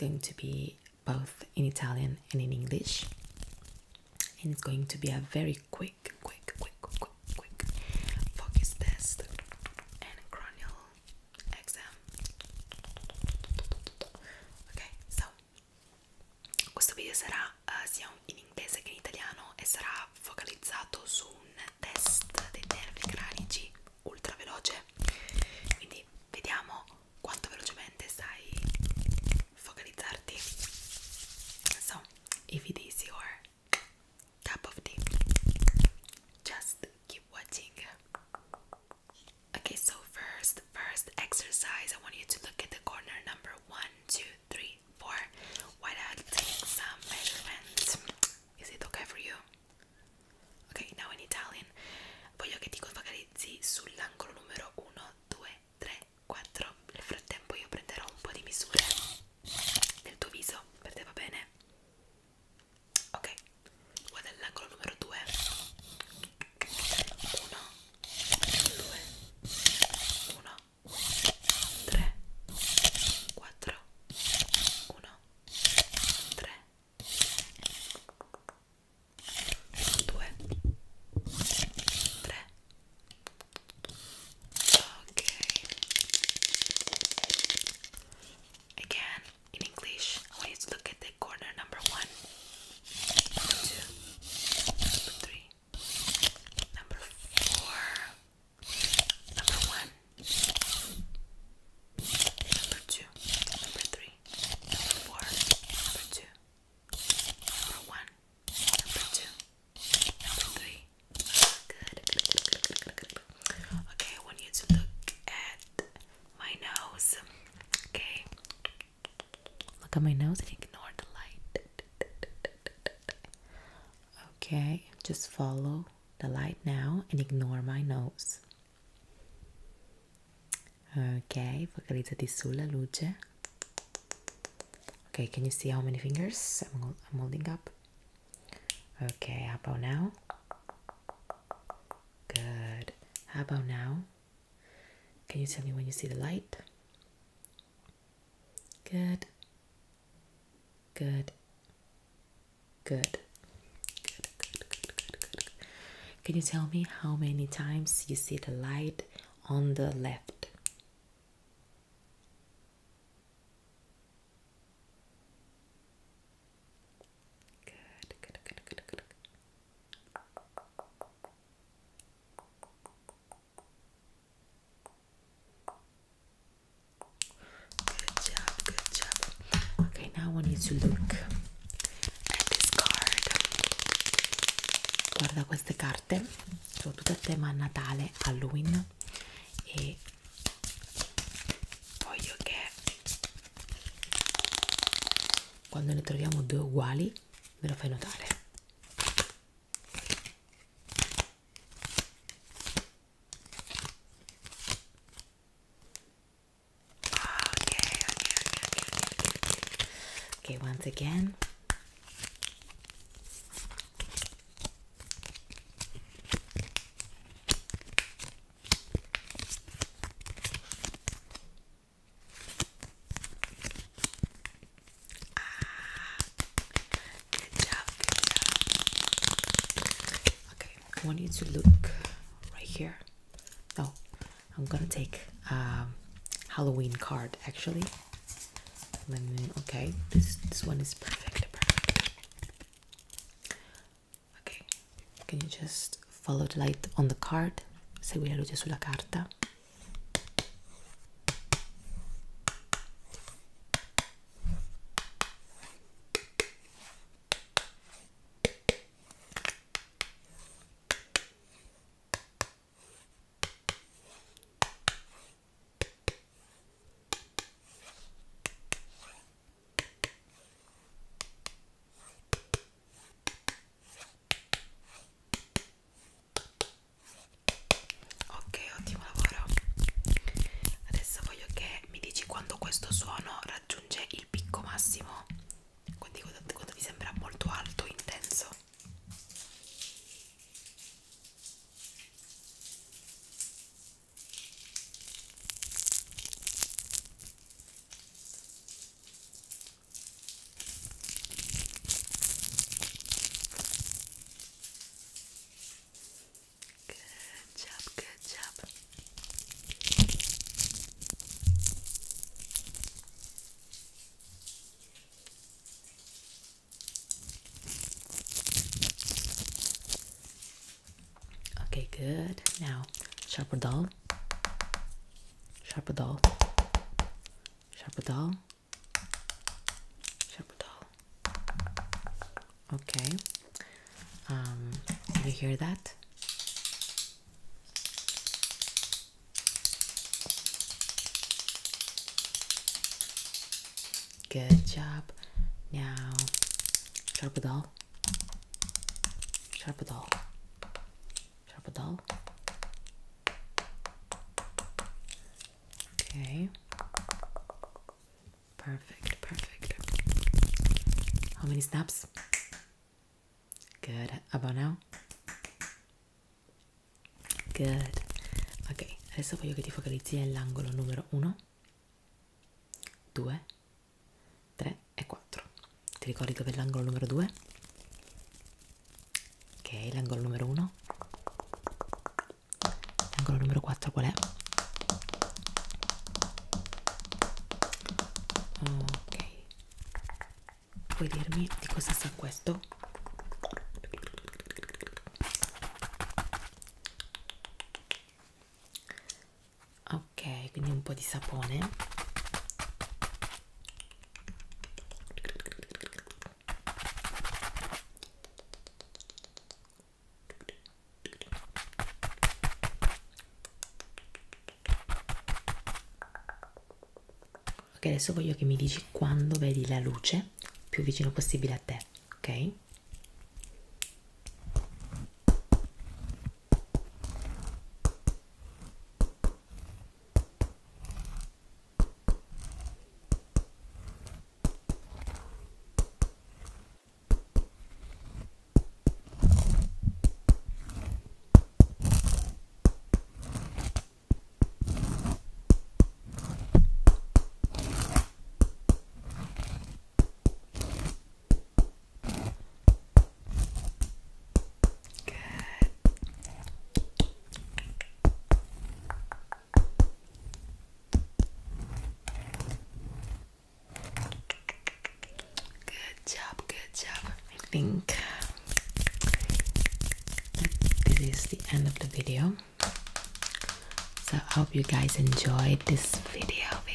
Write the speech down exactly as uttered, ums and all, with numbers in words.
going to be both in Italian and in English, and it's going to be a very quick, quick, quick, quick, quick focus test and cranial exam. Ok, so questo video sarà uh, sia in inglese che in italiano e sarà focalizzato su un test dei nervi cranici ultra veloce, quindi vediamo quanto velocemente sai focalizzarti. So if it is your cup of tea, just keep watching. Okay, so first first exercise, I want you to look at the corner number one, two, three, four. While I take some measurements. Is it okay for you? Ok, now in Italian. Voglio che ti focalizzi sull'angolo numero uno, due, tre, quattro. Nel frattempo io prenderò un po' di misure del tuo viso, per te va bene? Ok, guarda l'angolo numero due. uno, due, uno, tre, quattro, uno, tre, due, tre. Ok. Again, in English, I want you to look at the corner number one, number two, number three, number four, number one, number two, number three, number four, number two, number one, number two, number three. Good, good, good, good, good, good, good. Okay, I want you to look at my nose. Okay, look at my nose and ignore the light. Okay, just follow the light now and ignore my nose. Ok, focalizzati sulla luce. Okay, can you see how many fingers I'm, I'm holding up? Okay, how about now? Good. How about now? Can you tell me when you see the light? Good. Good. Good. Good, good, good, good, good. Can you tell me how many times you see the light on the left? Good, good, good, good, good. Good job, good job. Okay, now I want you to look at this card. Guarda queste carte, sono tutte a tema Natale, Halloween, e voglio che quando ne troviamo due uguali me lo fai notare. Okay, okay, okay, okay, okay. Okay, once again. I want you to look right here. No, I'm gonna take a um, Halloween card actually. Let me, okay, this this one is perfect, perfect. Okay, can you just follow the light on the card? Segui la luce sulla carta. Ok, ottimo lavoro. Good. Now, sharper dull. Sharper dull. Sharper dull. Sharper dull. Okay. Um, you hear that? Good job. Now, sharper dull. Sharper dull. Sharper dull. Okay. Perfect, perfect. How many snaps? Good. About now? Good. Ok, adesso voglio che ti focalizzi nell'angolo numero uno, due, tre e quattro. Ti ricordi dove è l'angolo numero due? Ok, l'angolo numero uno. L'angolo numero quattro qual è? Ok. Puoi dirmi di cosa sa questo? Ok, quindi un po' di sapone. Ok, adesso voglio che mi dici quando vedi la luce più vicino possibile a te, ok? I think this is the end of the video. So I hope you guys enjoyed this video